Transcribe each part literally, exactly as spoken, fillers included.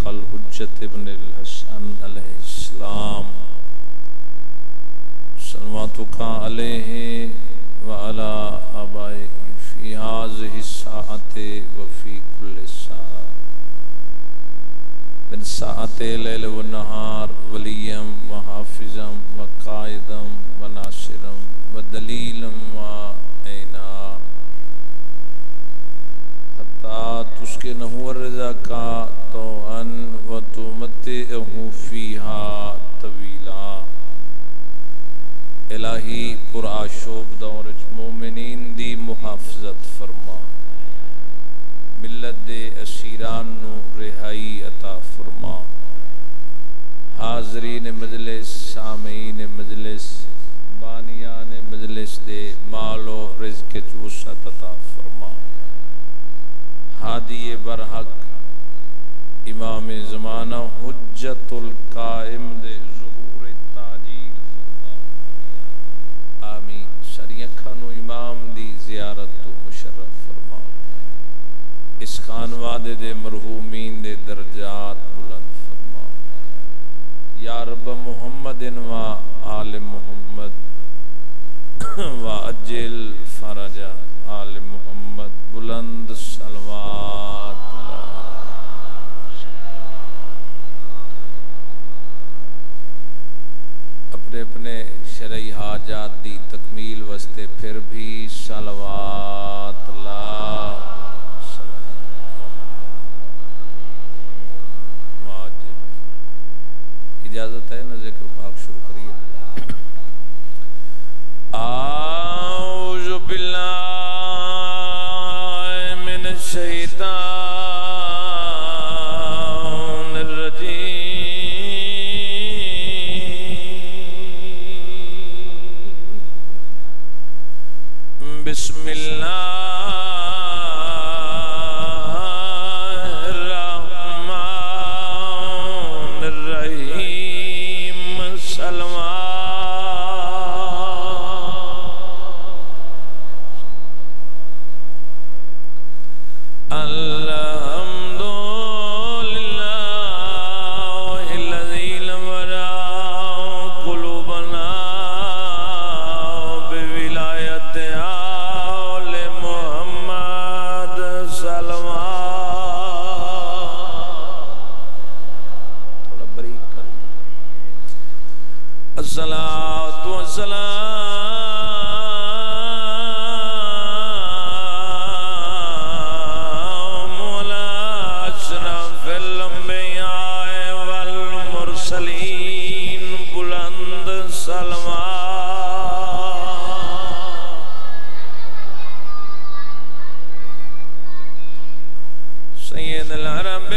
الحجت ابن الحسن علیہ السلام صلواتک علیہ وعلی آبائہ فی هذه الساعة وفی کل ساعة من ساعة الليل والنهار وليا وحافظا وقائدا وناصرا ودليلا وعينا حتى تسكنه الرزق طوعا وتمتعه فيها طويلا. الہی پرآشوب دور مومنین دی محافظت فرما، ملت دے اسیران نو رہائی عطا فرما، حاضرین مجلس، سامعین مجلس، بانیان مجلس دے مال و رزق وسعت عطا فرما. ہادی برحق امام زمانہ حجت القائم دے ظہور تاجیل فرما. آمین. سریع کھانو امام دی زیارت تو مشرف فرما. اس خانوادے دے مرحومین دے درجات بلند فرما. یا رب محمد و آل محمد و اجل فرج آل محمد. بلند صلوات اپنے اپنے شرعی حاجات دی تکمیل واسطے پھر بھی صلوات اللہ. اجازت ہے نا ذکر پاک شروع کریے. اعوذ باللہ من الشیطان الرجیم. بسم اللہ الصلاة والسلام على أشرف الأنبياء والمرسلين. بلند صلوات سيد العرب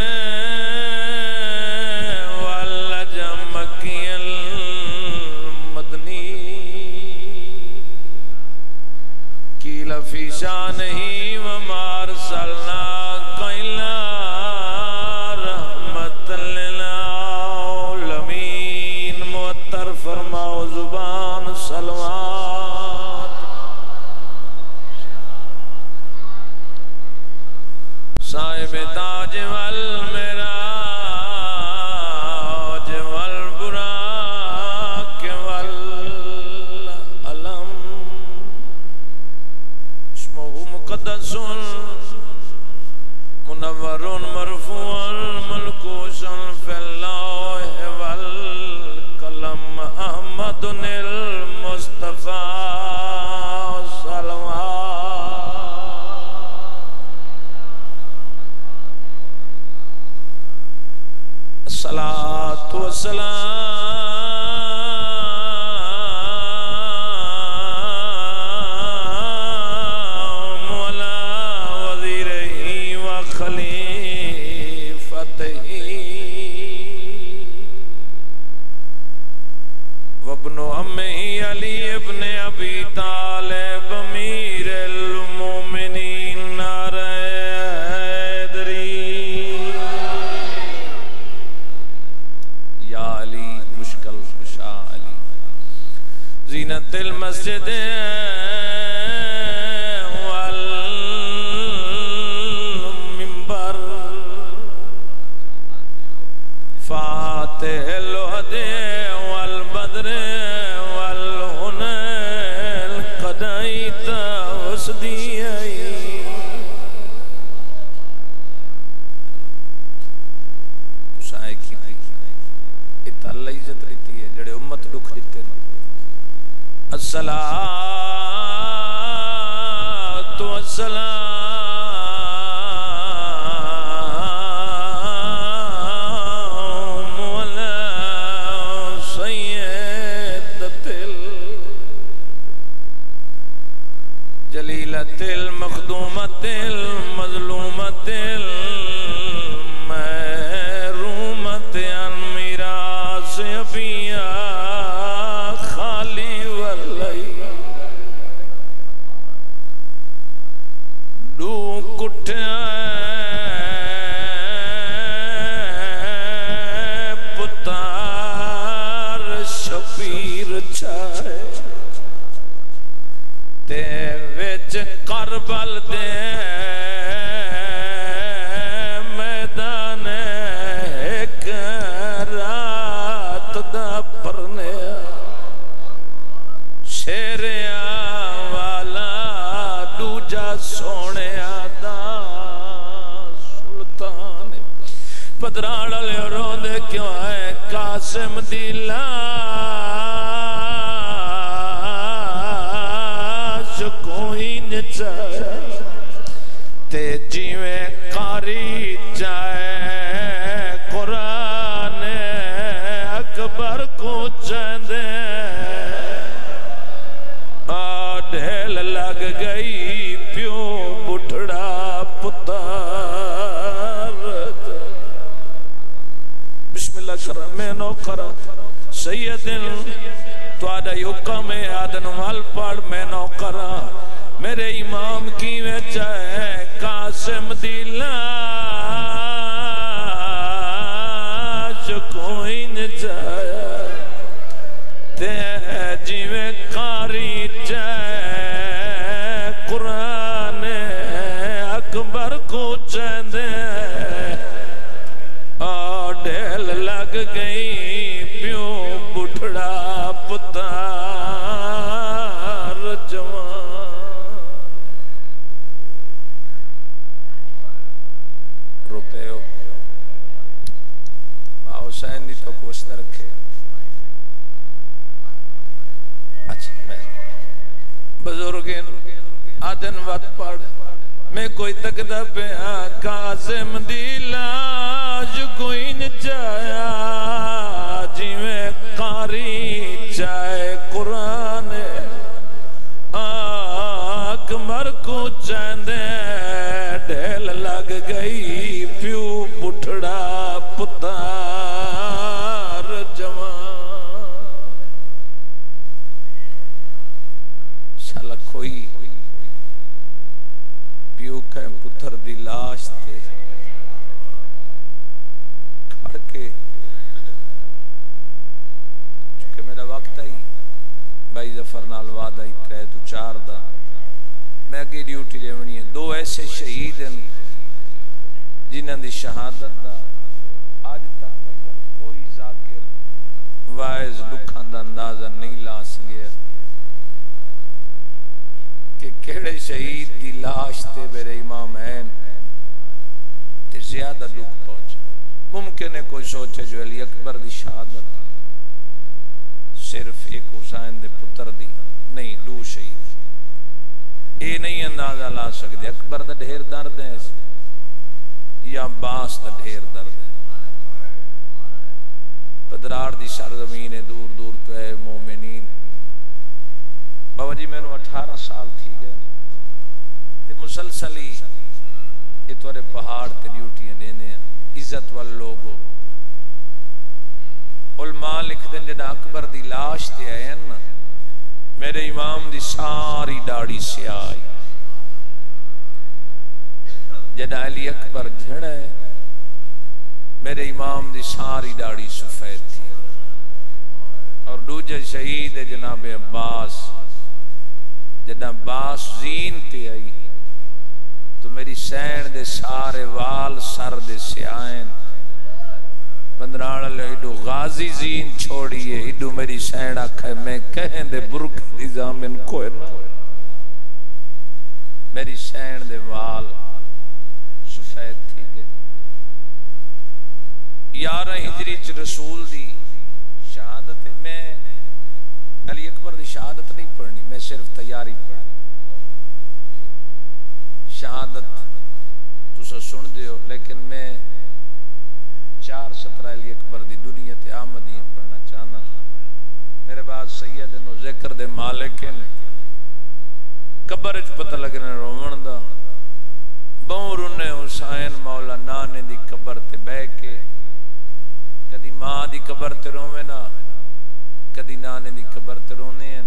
فی شانہی وما ارسلناک الا رحمت للعالمین. معطر فرماؤ زبان صلوات. صاحب تاج والمراج والبراق والعلم. مقدس منور مرفوع ملکوس فی اللوح والقلم. احمد المصطفى صلوات. الصلاة والسلام وابن عمہ علی ابن ابی طالب امیر المومنین نعرہ حیدری. یا علی مشکل کشا علی زینت المسجد والمنبر. الوحد والبدر والهنال قدائت وسدیائی تسائے کی تھی ات اللہ عزت رہتی ہے جڑے امت دکھ دیتے ہیں الصلاة والسلام على سيدة الجليلة المخدومة المظلومة المحرومة عن ميراث أبيها پتار شبیر چھائے تے وچ کربل دے میدان ایک رات دا پرنے شیریا والا دوجا سونے پدراڑ لے روندے کیوں ہے قاسم دی لاش کوئی نچائے تے جیویں قاری جائے قرآن اکبر کو چندے ڈھیل لگ گئی پیو بٹھڑا پتار بسم اللہ کرا میں نو کرا سیدن تو آدھا حکم آدھن وال پڑھ میں نو کرا میرے امام کی وجہ ہے قاسم دی لاش کوئی نہ جایا تے جیویں قاری جائے قرآن اکبر کو چندے ڈھیل لگ گئی پیو بٹھڑا پتار جوان روپے ہو ماں حسین دی تو کوشتہ رکھے اچھا میں بزرگین آدن وقت پڑھ میں کوئی تقدہ پہ قاسم دی لاش کوئی نہ جایا جیویں قاری چاہے قرآن اکبر کو چندے ڈھیل لگ گئی پیو بٹھڑا پتار جوان شالا کوئی پیو کہیں پتر دی لاش تے کھڑ کے چونکہ میرا وقت آئی بھائی ظفر نال وعد آئی ترے تو چار دا میں اگے ڈیوٹی لے ونی ہے دو ایسے شہید ہیں جنہاں دی شہادت دا آج تک بھائی کوئی ذاکر وائز دکھاں دا اندازہ نہیں لا سکیا کہ کیڑے شہید دی لاش تے میرے امام ہیں تے زیادہ دکھ پہنچ ممکن ہے کوئی سوچے جو علی اکبر دی شہادت صرف ایک حسین دے پتر دی نہیں دو شہید اے نہیں اندازہ لا سکتے اکبر دا ڈھیر درد ہے یا عباس دا ڈھیر درد ہے پدرار دی سرزمین دور دور تو ہے مومنین بابا جی میں نے اٹھارہ سال تھی گئے تے مسلسلی اتورے پہاڑ تے ڈیوٹیاں دینے ہیں عزت والے لوگوں علماء لکھ دیں جنہاں اکبر دی لاش تے آئے ہیں نا میرے امام دی ساری داڑھی سے آئی جنہاں علی اکبر جھڑے میرے امام دی ساری داڑھی سفید تھی اور دوجہ شہید جناب عباس جنہاں عباس زین تے آئی تو میری سین دے سارے وال سر دے سیائن بندران اللہ ایڈو غالب غازی زین چھوڑیے ایڈو میری سین آکھے میں کہیں دے برک دی زامن کوئے نہ میری سین دے وال سفید تھی گئے یارہ ہجری چ رسول دی شہادت ہے میں علی اکبر دی شہادت نہیں پڑھنی میں صرف تیاری پڑھنی شہادت تسا سن دیو لیکن میں چار سترہ علی اکبر دی دنیا تے آمدیاں پڑھنا چاہنا میرے بعد سید نو ذکر دے مالکن قبر اچ پتہ لگنے رومن دا بہوں رونے حسین مولا نانے دی قبر تے بے کے کدی ماں دی قبر تے رومے نا کدی نانے دی قبر تے رونے ہیں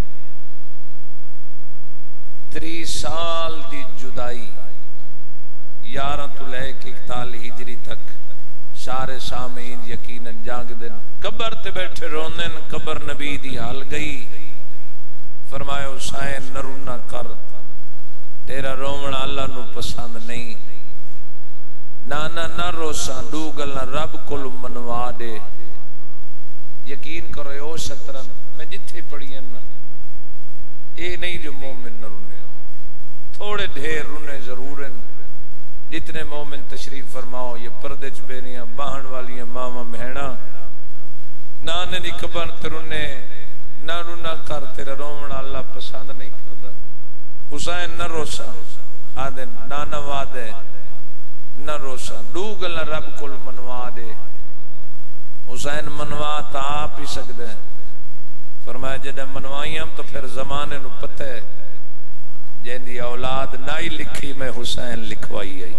تری سال دی جدائی یارہ تو لے کے اکتالی ہجری تک سارے سامعین یقیناً جانگ دن قبر تے بیٹھے روندن قبر نبی دی حال گئی فرمایا حسین نہ رونا کر تیرا رومن اللہ نو پسند نہیں نانا نہ روساں ڈوگل نہ رب کل منوا دے یقین کرو او شطرن میں جتھے پڑھیں نا اے نہیں جو مومن نہ رونے تھوڑے ڈھیر رونے ضرور ہیں جتنے مومن تشریف فرماؤ یہ پردے چبینیاں باہن والیاں ماما مہینا نانے دی قبر تے رونے نہ رونا کر تیرا رومن اللہ پسند نہیں کردا حسین نہ روسا آدھے نانا وعدے نہ روسا ڈوگل نہ رب کل منوا دے حسین منوا تا آپ ہی سکتے ہیں فرمایا جدہ منوائی ہم تو پھر زمانے نو پتہ ہے جن دی اولاد نائی لکھی میں حسین لکھوائی آئی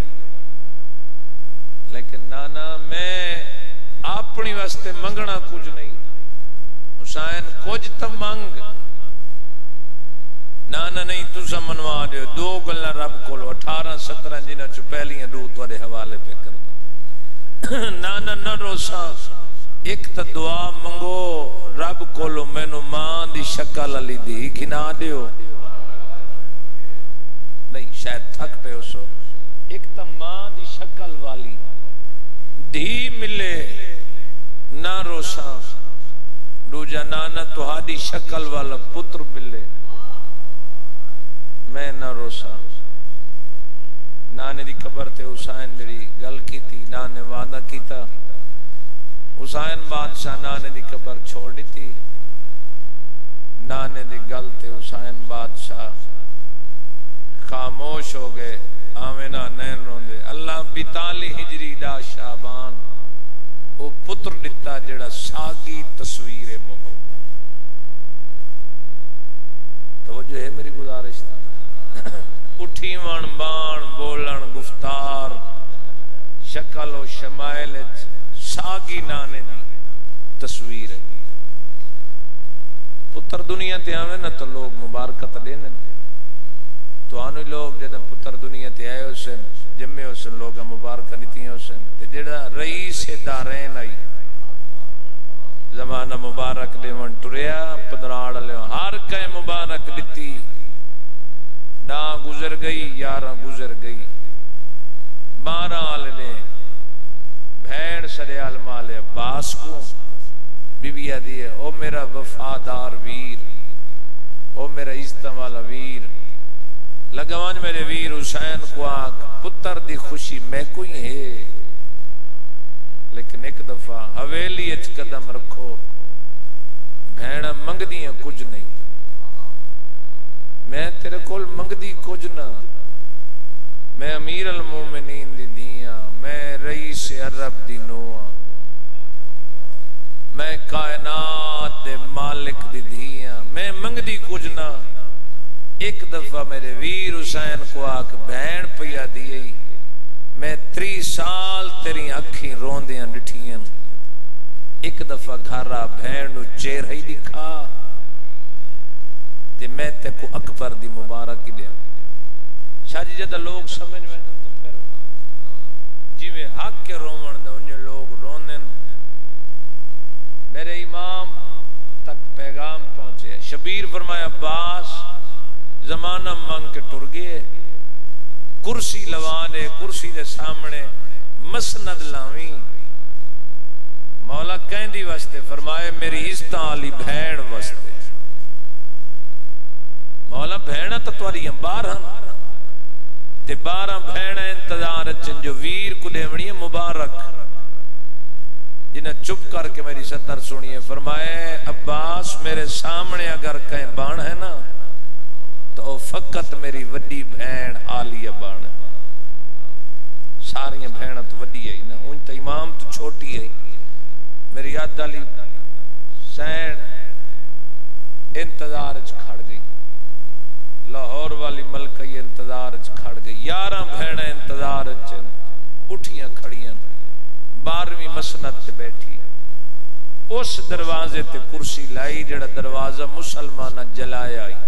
لیکن نانا میں اپنی واسطے منگنا کچھ نہیں حسین کچھ تو منگ نانا نہیں تسا منوا دے دو گلنا رب کولو اٹھارہ سترہ جنہ چو پہلیاں دو توڑے حوالے پہ کر دو نانا نہ روسا ایک تا دعا منگو رب کولو مینو ماں دی شکل علی دی کھنا دیو نہیں شاید تھک پہ اسو ایک تا ماں دی شکل والی دی ملے نہ روسا دوجا نانا تو ہادی شکل والا پتر ملے میں نہ روسا نانے دی قبر تے حسین میری گل کی تھی نانے وعدہ کیتا حسین بادشاہ نانے دی قبر چھوڑ دی تھی نانے دی گل تے حسین بادشاہ خاموش ہو گئے آمینہ نین روندے اللہ بیتالی ہجری دا شعبان وہ پتر دیتا جڑا ساگی تصویر محمد توجہ ہے میری گزارش اٹھی وان بان بولن گفتار شکل و شمائل ساگی نانے دی تصویر ہے پتر دنیا تے آوے نا تو لوگ مبارکت دینے تو آنوی لوگ جدہ پتر دنیا تے آئے حسین جمعے حسین لوگا مبارکہ نیتی ہیں حسین تے جدہ رئیس دارین آئی زمانہ مبارک دیوان ٹریا پدراڑ لیو ہر کئے مبارک دیتی نا گزر گئی یارہ گزر گئی بارہ آلے نے بھین سرے علمالے عباس کو بی بی آدھی او میرا وفادار ویر او میرا عزت والا ویر لگوان میرے ویر حسین کو آنکھ پتر دی خوشی میں کوئی ہے لیکن ایک دفعہ حویلی اچ قدم رکھو بھیڑا منگ دیاں کچھ نہیں میں تیرے کول منگ دی کچھ نہ میں امیر المومنین دی دیاں میں رئیس عرب دی نوہ میں کائنات دے مالک دی دیاں میں منگ دی کچھ نہ ایک دفعہ میرے ویر حسین کو آکھ بہن پیا دیئی میں تری سال تیری اکھیں روندیاں ڈٹھیاں ایک دفعہ گھارا بہن نو چیر ہی دکھا تے میں تے کو اکبر دی مبارکی دیا شاہ جی جدہ لوگ سمجھ میں تو پھر جی میں حق کے رومن دا انہیں لوگ روندن میرے امام تک پیغام پہنچے شبیر فرمایا عباس زمانہ مانگ کے ٹر گئے کرسی لوانے کرسی دے سامنے مسند لاویں مولا کہیں کیندی واسطے؟ فرمائے میری عزتاں والی بہن واسطے۔ مولا بہناں تو تواریاں بارہ تے بارہ بہناں انتظار چن جو ویر کو دیونی مبارک جنہیں چپ کر کے میری ستر سنیے۔ فرمائے عباس میرے سامنے اگر کہیں بان ہے نا تو فقط میری وڈی بہن عالیہ بان ہے، ساریاں بہناں تو وڈی ہے نا، ان تو امام تو چھوٹی ہے۔ میری یاد علی سین انتظار کھڑ گئی، لاہور والی ملکہ یہ انتظار کھڑ گئی، یارہ بہناں انتظار اٹھیاں کھڑیاں، بارہویں مسند تے بیٹھی، اس دروازے تے کرسی لائی جڑا دروازہ مسلمانہ جلایا آئی۔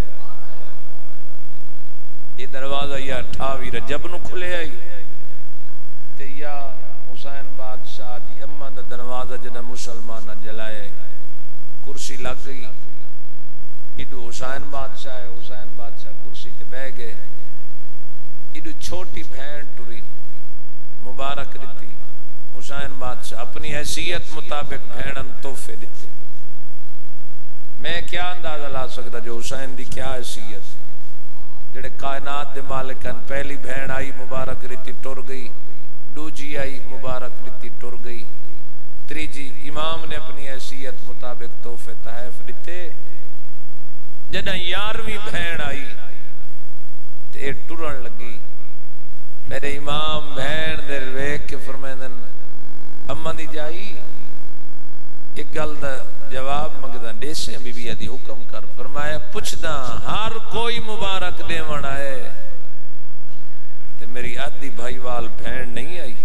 یہ دروازہ یا اٹھاوی رجب نو کھلے آئی تے یا حسین بادشاہ دی اماں دا دروازہ جڑا مسلمانہ جلایا آئی۔ کرسی لگ گئی، ایڈو حسین بادشاہ ہے، حسین بادشاہ کرسی تے بہ گئے، ایڈو چھوٹی بہن ٹری مبارک دیتی، حسین بادشاہ اپنی حیثیت مطابق بہنن تحفے دیتے۔ میں کیا اندازہ لا سکتا جو حسین دی کیا حیثیت، جڑے کائنات دے مالکن، پہلی بہن آئی مبارک دیتی ٹر گئی، دوجی آئی مبارک دیتی ٹر گئی، تریجی امام نے اپنی حیثیت مطابق تحفے تحائف دیتے۔ جدہ یارویں بہن آئی تے ٹرن لگی، میرے امام بہن دے ویکھ کے فرمائندن اماں دی جائی ایک گل دا جواب منگدا ڈیسے بی بی دی حکم کر۔ فرمایا پوچھدا ہر کوئی مبارک دیون آئے تے میری آدھی بھائی وال بہن نہیں آئی،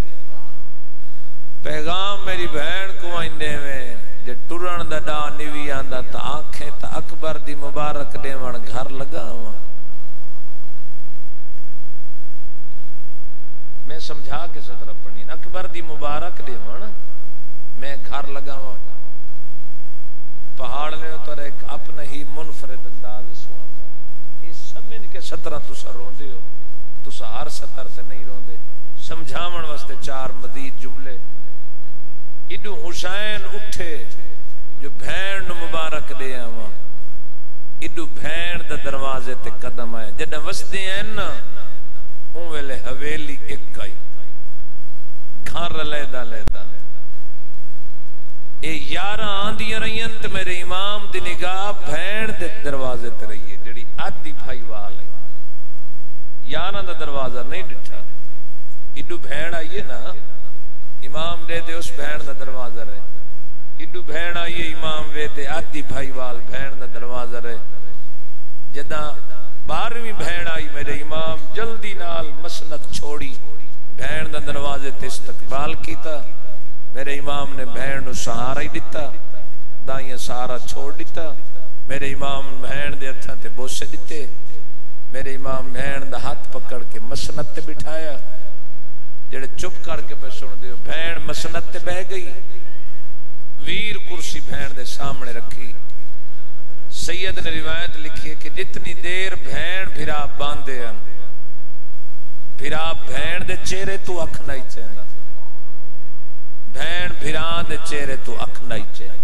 پیغام میری بہن کو آئندے میں جے ٹرن دا ڈا نیوی آندا تا آنکھیں تا اکبر دی مبارک دیون گھر لگا ہوا۔ میں سمجھا کے صدر پڑھنی اکبر دی مبارک دیون میں گھر لگا ہوا، پہاڑ نے تو ایک اپنا ہی منفرد انداز سوان دا، یہ سمجھ کے سترہ تسا روندے ہو، تسا ہر ستر سے نہیں روندے، سمجھاون واسطے چار مزید جملے۔ ایڈو حسین اٹھے جو بہن مبارک دے آواں، ایڈو بہن دا دروازے تے قدم آئے، جدہ وسدے ہیں نا اون ویلے حویلی ایک آئی، گھر لیدہ لیدہ اے یارہ آندیاں رہیاں تے میرے امام دی نگاہ بہن دے دروازے تے رہی ہے جڑی آدھی بھائی وال ہے، یارہ دا دروازہ نہیں ڈٹھا، ایڈو بہن آئیے نا امام دے دے اس بہن دا دروازہ رہے، ایڈو بہن آئیے امام وے دے آدھی بھائی وال بہن دا دروازہ رہے۔ جدہ بارہویں بہن آئی میرے امام جلدی نال مسند چھوڑی، بہن دا دروازے تے استقبال کیتا، میرے امام نے بہن نو سہارا ہی دیتا، دائیاں سہارا چھوڑ دیتا، میرے امام بہن دے ہتھاں تے بوسے دیتے، میرے امام بہن دا ہاتھ پکڑ کے مسند تے بٹھایا، جڑے چپ کر کے پہ سن دیو، بہن مسند تے بہ گئی، ویر کرسی بہن دے سامنے رکھی۔ سید نے روایت لکھی ہے کہ جتنی دیر بہن بھرا باندھے ہیں، بھرا بہن دے چہرے تو اکھ نہیں چاہندا، بہن بھرا دے چہرے تو اکھ نہیں چاہندا،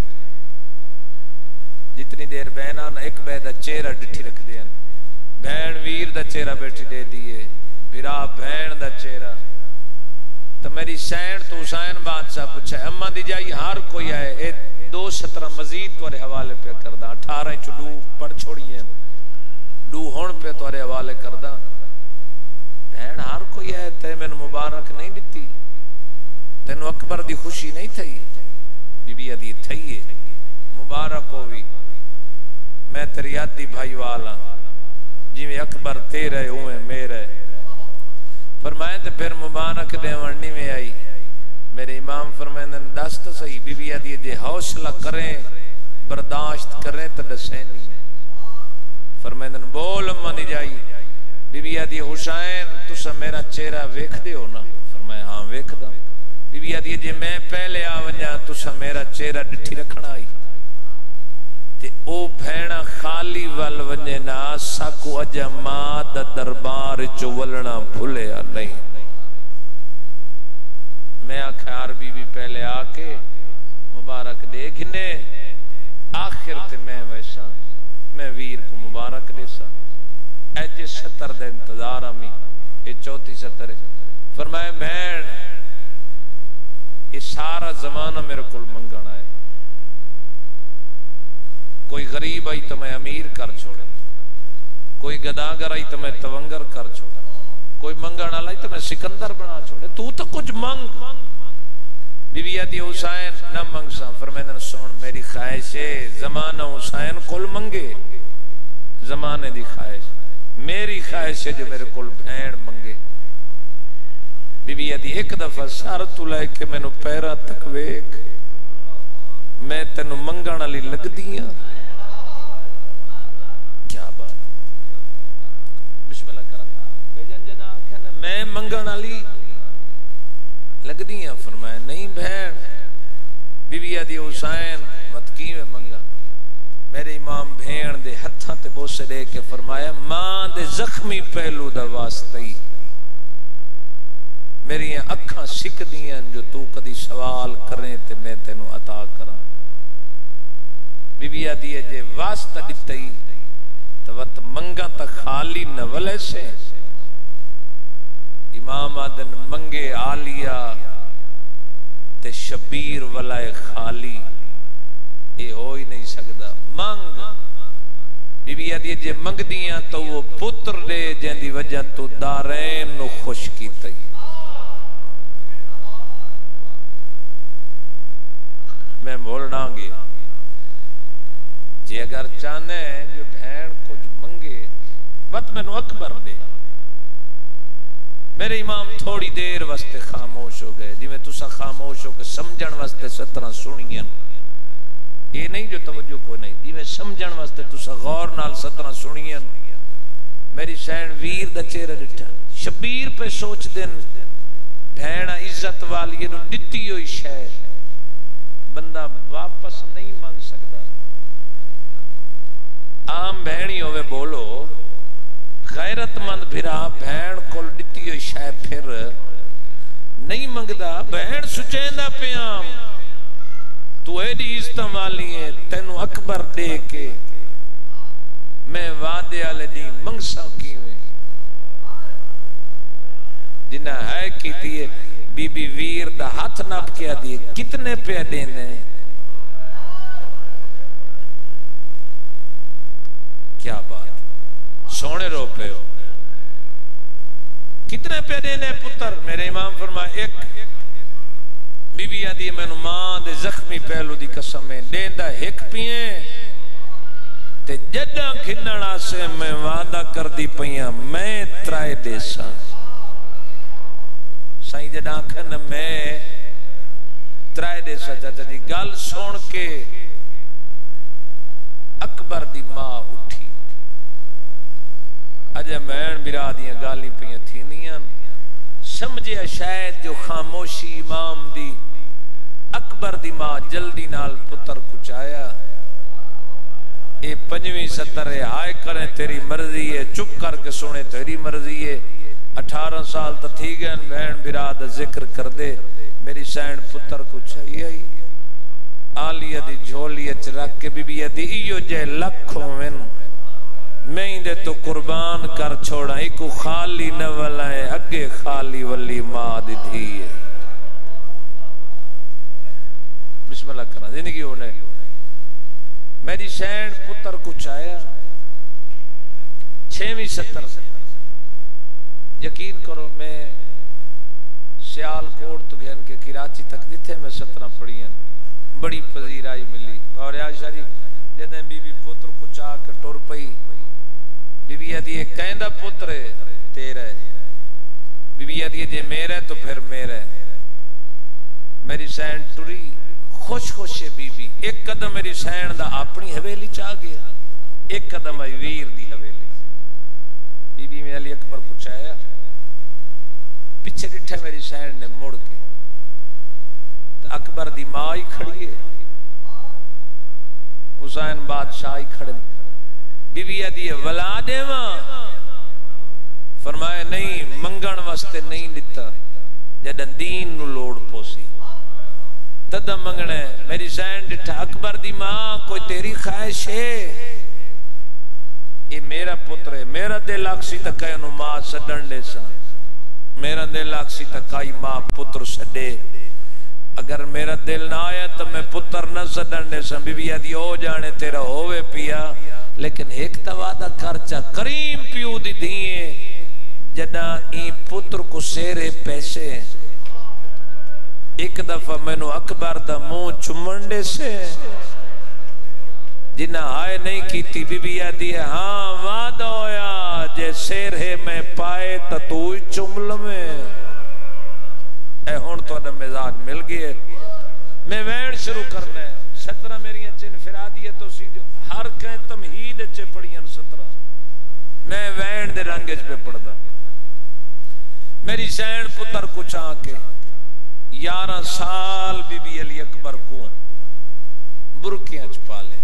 جتنی دیر بہنان ایک بے دا چہرہ ڈٹھی رکھ دیا، بہن ویر دا چہرہ بیٹھی دے دیئے، بھرا بہن دا چہرہ۔ تو میری سین تو حسین بادشاہ پوچھا اماں دی جائی ہر کوئی آئے، اے دو سترہ مزید توارے حوالے پہ کردہ، اٹھارہ چو دو پڑھ چھوڑیے، دو ہون پہ توارے حوالے کردہ، بہن ہر کوئی آئے تے میں مبارک نہیں دیتی، تینو اکبر دی خوشی نہیں تھی، بی بی دی تھئیے مبارک ہوئی، میں تیری آدھی بھائی والا جی میں اکبر تیرے ہوئے میرے۔ فرمائے تو پھر مبارک دے ورنی میں آئی، میرے امام فرمائے دست صحیح بی بی آدھی جے حوصلہ کریں برداشت کریں تو دسینی، فرمائے بول اماں دی جائی، بی بی آدھی حسین تسا میرا چہرہ ویکھ دے ہو نا؟ فرمائے ہاں ویکھ دا۔ بی بی آدھی جے میں پہلے آونجا تسا میرا چہرہ ڈٹھی رکھنا آئی، تے او بھیڑا خالی وال ونجے نا ساکو اجا ماں دا دربار چو ولنا بھولیا نہیں۔ میں آکھا عربی بھی پہلے آکے مبارک دے انہیں آخر تے میں ویسا میں ویر کو مبارک دیسا اے جس ستر دے انتظار آمی یہ چوتھی ستر ہے فرمائے بہن یہ سارا زمانہ میرے کل منگن آئے کوئی غریب آئی تو میں امیر کر چھوڑے کوئی گداگر آئی تو میں تونگر کر چھوڑے کوئی منگن آئی تو میں سکندر بنا چھوڑے تو تو کچھ منگ بی بی آدھی حسین نہ منگ سا فرمیدن سون میری خواہش ہے زمانہ حسین کل منگے زمانے دی خواہش میری خواہش ہے جو میرے کل بھین منگے بی بی آدھی ایک دفعہ سارتو لائے کہ میں نو پیرا تک ویک میں تینو منگن علی لگ دیا کیا بات بسم اللہ کرا بیجن جنا آکھنا میں منگن علی لگ دیا فرمایا نہیں بہن بی بی آدھی حسین متکی میں منگا میرے امام بھین دے ہتھاں تے بوسے دے کے فرمایا ماں دے زخمی پہلو دا واسطی میری اکھاں سکھ دیاں جو تو کدی سوال کریں تے میں تینو عطا کرا بی بی آدھی ہے جے واسطہ دیتائی تو وقت منگا تا خالی نولے سے امام آدن منگے آلیا تے شبیر ولائے خالی اے ہو ہی نہیں سکدا منگ بی بی آدھی جے منگ دیاں تو وہ پتر دے جن دی وجہ تو دارین نو خوش کی تئی میں بولنا گیا جی اگر چاہنے جو بھین کچھ منگے بات میں نو اکبر دے میرے امام تھوڑی دیر واسطے خاموش ہو گئے جی میں تسا خاموش ہو کہ سمجھن واسطے سترہ سنین یہ نہیں جو توجہ کو نہیں جی میں سمجھن واسطے تسا غور نال سترہ سنین میری سین ویر دا چہرہ ڈٹھا شبیر پہ سوچ دن بھینا عزت والی نو ڈٹی ہوئی شے بندہ واپس نہیں مانگ سکتا عام بہنی ہوئے بولو غیرت مند بھرا بہن کول ڈٹی ہوئی شے پھر نہیں منگدا بہن سچیندہ پیام تو ایڈی عزت والی ہے تینو اکبر دے کے میں وعدے والے دی منگسا کیویں جنہ ہے کیتی ہے بی بی ویر دا ہاتھ ناپ کیا دیئے کتنے پہ دینے کیا بات سونے رو پہ ہو کتنے پہ دینے پتر میرے امام فرمائے ایک بی بی آدھی میں نو ماں دے زخمی پہلو دی قسمیں دیندہ ایک پیئیں تے جدہ کھنڑا سے میں وعدہ کر دی پئیاں میں ترائے دیسا سائیں جدہ آنکھن میں ترائے دیسا چاچا دی گل سون کے اکبر دی ماں اٹھی اجے مین برا دیاں گالی پیاں تھینیاں سمجھے شاید جو خاموشی امام دی اکبر دی ماں جلدی نال پتر کچایا اے پنجویں ستر ہے ہائے کریں تیری مرضی ہے چپ کر کے سونے تیری مرضی ہے اٹھارہ سال تا تھی گئن بہن براد ذکر کر دے میری سین پتر کچھائی آئی آلیہ دی جھولی اچ رکھ کے بی بی دی ایو جے لکھوں من میں ہی دے تو قربان کر چھوڑا ایکو خالی نولا ہے اگے خالی ولی ماں دی دھی ہے بسم اللہ کرنا زندگی ہونے میری سین پتر کچھ آیا چھویں ستر یقین کرو میں سیال کوٹ تو گھن کے کراچی تک دیتے میں سترہ پڑی ہیں بڑی پذیرائی ملی اور عائشہ جی جدیں بی بی پتر کچھ آ کے ٹور پئی بی بی آدھی ایک کہندہ پتر ہے تیرا ہے بی بی آدھی جے میرا ہے تو پھر میرا ہے میری سین ٹوری خوش خوش ہے بی بی ایک قدم میری سین دا اپنی حویلی چاہ گیا ایک قدم آئی ویر دی حویلی بی بی میں علی اکبر کچھ آیا پچھے ڈٹھے میری سین نے مڑ کے تو اکبر دی مائی کھڑی ہے حسین بادشاہی کھڑے بی بی آدھی ولادے ماں فرمائے نہیں منگن واسطے نہیں دیتا جدن دین نو لوڑ پوسی تدہ منگنے میری زین ڈٹھا اکبر دی ماں کوئی تیری خواہش ہے یہ میرا پتر ہے میرا دل آکسی تکا انہوں ماں سڈن دے سا میرا دل آکسی تکائی ماں پتر سڈے اگر میرا دل نہ آیا تو میں پتر نہ سڈن دے سا بی بی آدھی ہو جانے تیرا ہوئے پیا لیکن ایک توادہ کرچا کریم پیو دی دیئے جدہ این پتر کو سیرے پیسے ایک دفعہ میں نو اکبر دا موں چمنڈے سے جنہ آئے نہیں کیتی بی بی آدھی ہے ہاں وعدہ ہویا جے سیر ہے میں پائے تا توی چمل میں اے ہون تو ادھا مزاج مل گئے میں وین شروع کرنا ہے سترہ میری اچھے انفرادیت تو سی جو ہر کہیں تمہید اچھے پڑھیاں سترہ میں وین دے رنگج پہ پڑھ دا میری سین پتر کچھ آنکے یارہ سال بی بی علی اکبر کو برکیاں چپا لے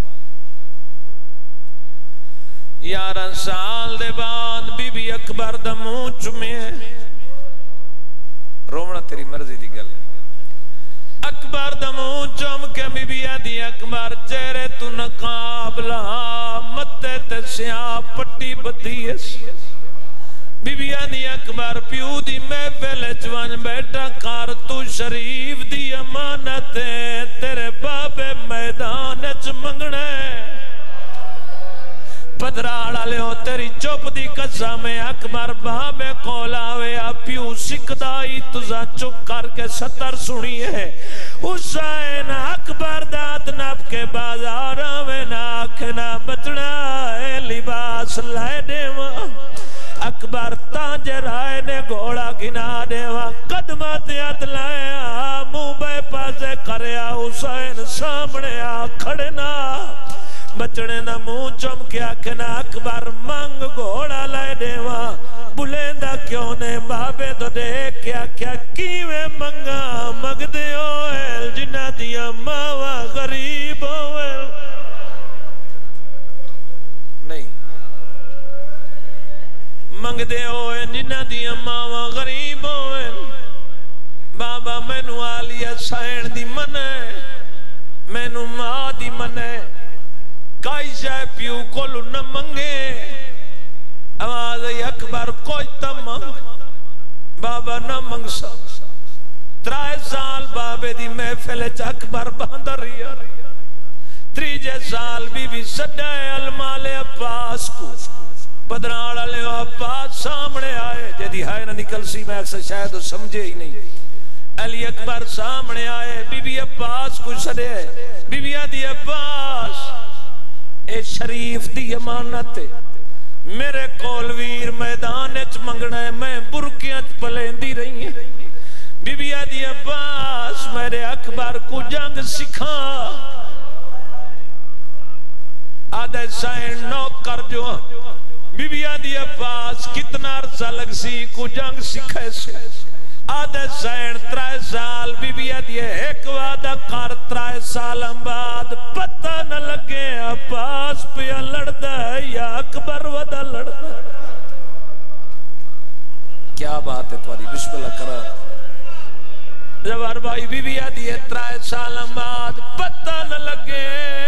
یارہ سال دے بعد بی بی اکبر دا منہ چمے رومنا تیری مرضی دی گل اکبر دا منہ چم کے بی بی آدھی اکبر چہرے تو نقاب لہا متے تے سیاہ پٹی بدیس بی بی آدھی اکبر پیو دی محفل چوان بیٹا کار تو شریف دی امانت ہے تیرے بابے میدان چ منگنے پدراڑا لے ہو تیری چوپ دی قسم اکبر بابے کولاوے پیو سکدائی تزا چپ کر کے ستر سنی ہے حسین اکبر داد نب کے بازار میں ناکھنا بچنا ہے لباس لائے دے وہاں اکبر تانجر آئے نے گھوڑا گھنا دے وہاں قدمات یاد لائے منہ بے پاسے کریا حسین سامنے آ کھڑنا بچڑے نہ منہ چم کیا کنا اکبر منگ گھوڑا لائے دے وہاں بلیندہ کیوں نے بابے تو دے کیا کیا کیویں منگا مگ دے ہوئے جنہ دیا ماوا غریب ہوئے نہیں منگ دے ہوئے جنہ دیا ماوا غریب ہوئے بابا مینو آلیا سائن دی منے مینو ماں دی منے کائی جائے پیو کولو نہ منگے آواز اکبر کوئی تمام بابا نہ منگ سا ترائے سال بابے دی محفل اکبر باندر ریا تریجے سال بی بی سڈائے المال عباس کو بدران علی عباس سامنے آئے جدی ہائے نہ نکل سی میں اکثر شاید سمجھے ہی نہیں علی اکبر سامنے آئے بی بی عباس کو سڑے بی بی آدھی عباس اے شریف دی امانت میرے کولویر میدان اچ منگنا ہے میں برکیاں پلیندی رہی ہیں بی بی آدھی عباس میرے اکبر کو جنگ سکھا آدھے سائن نو کر جو بی بی آدھی عباس کتنا عرصہ لگ سی کو جنگ سکھے سے آدھے سین ترائے سال بی بی آدھی ایک وعدہ کار ترائے سال بعد پتہ نہ لگے عباس پہ لڑدا ہے یا اکبر ودا لڑدا کیا بات ہے تمہاری بسم اللہ کرا جوار بھائی بی بی آدھی ترائے سال بعد پتہ نہ لگے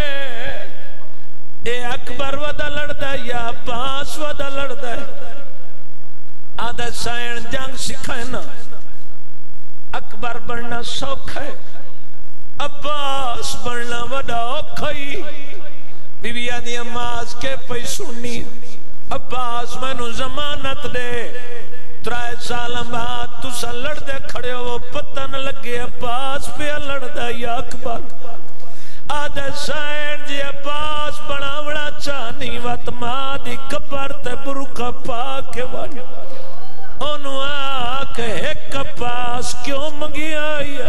اے اکبر ودا لڑدا ہے یا عباس ودا لڑدا ہے آدھے سین جنگ سکھائے نا اکبر بڑھنا سوکھ ہے عباس بڑھنا وڈا اوکھائی بی بی آدھی اماز کے پہ سنی عباس میں نو زمانت دے ترائے سال بعد تو سا لڑ دے کھڑے ہو پتہ نہ لگے عباس پہ لڑ دے یا اکبر آدھے سائن جی عباس بڑا بڑا چانی وات ماں دی کبر تے برکا پا کے وانی انہوں آکے ایک پاس کیوں منگی آئی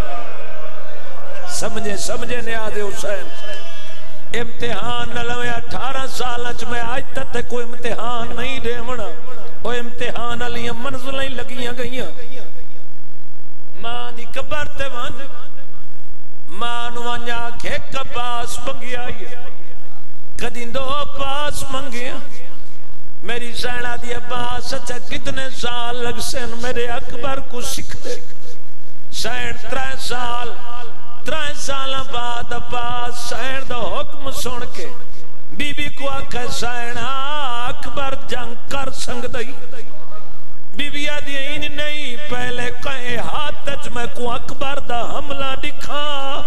سمجھے سمجھے نیاز حسین امتحان نلوے اٹھارہ سالچ میں آج تک کوئی امتحان نہیں دے منا وہ امتحان علی منزلیں لگیاں گئیاں ماں دی کبر تے وان ماں نوانیا کہ ایک پاس منگی آئی کدیں دو پاس منگیا میری سینہ دی عباس اچھا کتنے سال لگ سن میرے اکبر کو سکھ دے سین ترائے سال ترائے سالہ بعد عباس سین دا حکم سن کے بی بی کو آکھے سین اکبر جنگ کر سنگ دئی بی بی آدھی این نہیں پہلے کہیں ہاتھ تج میں کو اکبر دا حملہ دکھا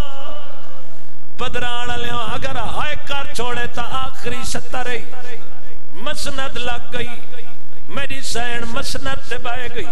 پدران لیوں اگر ہائے کر چھوڑے تا آخری ستر رہی مسند لگ گئی میری سین مسند دبائے گئی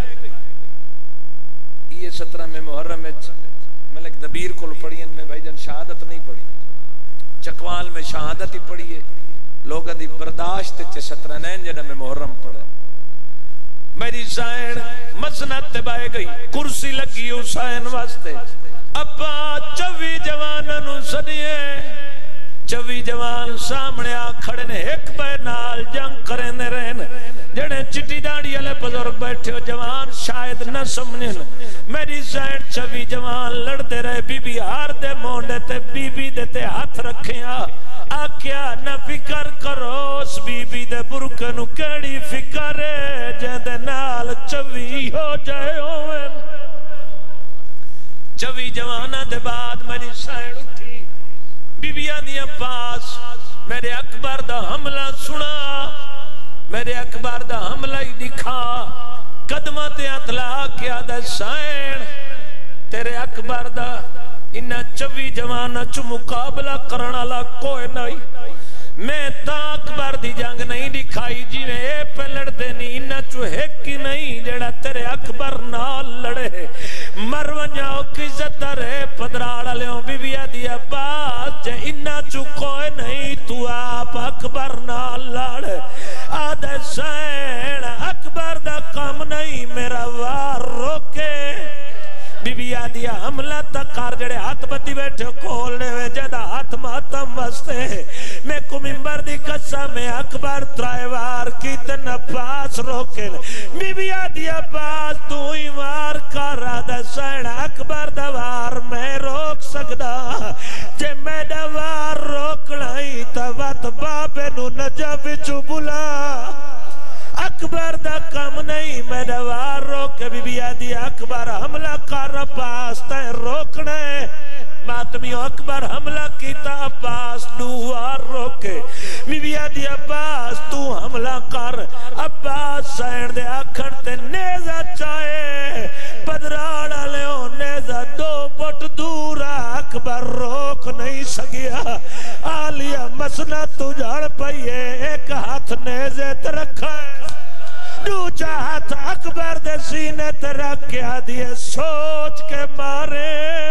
یہ سترہ میں محرم میں ملک دبیر کو پڑھی میں بھائی جان شہادت نہیں پڑھی چکوال میں شہادت ہی پڑھی ہے لوگوں دی برداشت چے سترہ نین جنہ میں محرم پڑھا میری سین مسند دبائے گئی کرسی لگی حسین واسطے ابا چوی جوانوں سدیے چوی جوان سامنے آ کھڑے نے ایک بے نال جنگ کرنے رہن جڑے چٹی داڑی والے بزرگ بیٹھے ہو جوان شاید نہ سمجھن میری سائن چوی جوان لڑتے رہے بی بی ہار دے مونڈے تے بی بی دے تے ہاتھ رکھیا آکیا نہ فکر کرو اس بی بی دے برکنو کیڑی فکر ہے جہدے نال چوی ہو جائے ہوئے چوی جوانہ دے بعد میری سائن اٹھی بی بی آنیا پاس میرے اکبر دا حملہ سنا میرے اکبر دا حملہ ہی دکھا قدمہ تے اطلاع کیا دے سائن تیرے اکبر دا انہا چوی جوانہ چو مقابلہ کرنا لا کوئی نہیں میں تا اکبر دی جنگ نہیں دکھائی جی میں اے پہ لڑ دینی انہا چو ایک کی نہیں جڑا تیرے اکبر نال لڑے مروان جاؤ کی زدر ہے پدراڑا لیوں بی بی دیا بات جے انہا چو کوئی نہیں تو آپ اکبر نال لڑے آدھے سین اکبر دا کام نہیں میرا وار روکے بی بی آدیا حملہ تکار جڑے ہاتھ بدی بیٹھے کھولنے ہوئے جدہ ہاتھ ماتم وستے میں کو ممبر دی قسم میں اکبر ترائے وار کی تن پاس روکے بی بی آدیا پاس تو ہی وار کر آدھا سین اکبر دوار میں روک سکدا جے میں دوار روک لائی تا وات بابے نو نجا وچو بلا اکبر دا کم نہیں میں دوار روکے بی بی آدھی اکبر حملہ کر پاس تے روکنے ماتمیوں اکبر حملہ کیتا پاس دوار روکے بی بی آدھی پاس تو حملہ کر عباس سین دے آکھن تے نیزہ چاہے پدراڑا لیوں نیزہ دو پٹ دورا اکبر روک نہیں سگیا آلیا مسنہ تو جھڑ پئیے ایک ہاتھ نیزے ترکھا ہے دو چاہت اکبر دے سینے ترک کیا دیئے سوچ کے مارے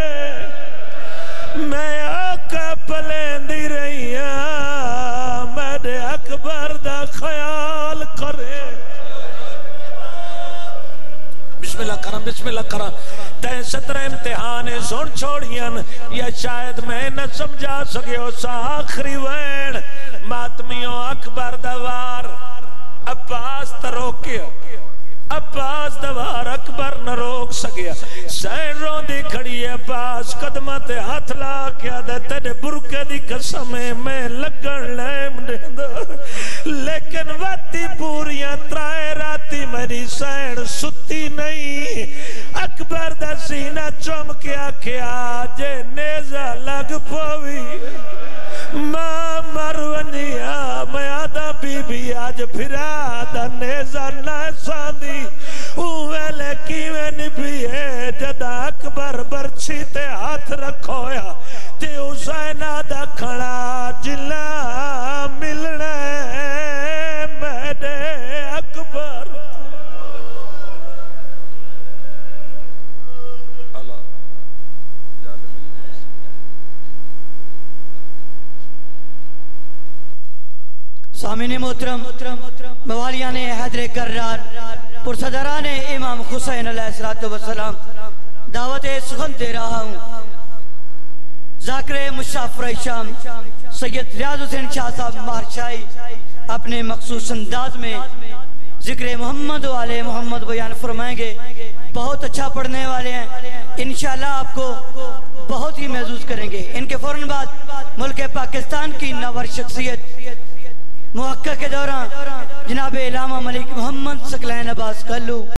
میں آقا پلین دی رہی ہاں میرے اکبر دا خیال کرے بسم اللہ کرم بسم اللہ کرم تے سترہ امتحانے سن چھوڑیاں یا شاید میں نہ سمجھا سکے اس آخری وین ماتمیوں اکبر دوار عباس تا روکیا عباس دوار اکبر نہ روک سکیا سین رون دی کھڑی ہے عباس قدمہ تے ہاتھ لا کیا دے تیرے برکے دی قسمیں میں لگن لیم دیندہ لیکن واتی پوریاں ترائے راتی میری سین ستی نہیں اکبر دا سینہ چوم کیا کیا جے نیزہ لگ پوی ماں مرونیا میں آدھا بی بی آج پھرا دا نیزہ نہ ساندی اوہلے کیویں نبی ہے جدہ اکبر برچی تے ہاتھ رکھویا تے حسین آدھا کھڑا جلا ملنے میرے اکبر سامعین محترم موالیان حیدر کرار پرصدران امام حسین علیہ السلام دعوت سخن دے رہا ہوں ذاکر مشافر شام سید ریاض حسین شاہ صاحب مہرشاہی اپنے مخصوص انداز میں ذکر محمد و آل محمد بیان فرمائیں گے بہت اچھا پڑھنے والے ہیں انشاءاللہ آپ کو بہت ہی محظوظ کریں گے ان کے فوراً بعد ملک پاکستان کی ناور شخصیت محقق کے دوران جناب علامہ ملک محمد ثقلین عباس کلو